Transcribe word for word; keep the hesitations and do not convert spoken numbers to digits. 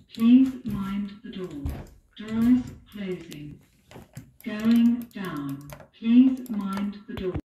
Please mind the doors. Doors closing. Going down. Please mind the door.